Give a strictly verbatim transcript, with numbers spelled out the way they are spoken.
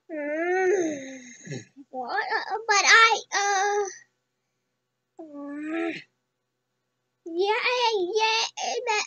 Mm. What? Uh, but I, uh, uh, yeah, yeah, that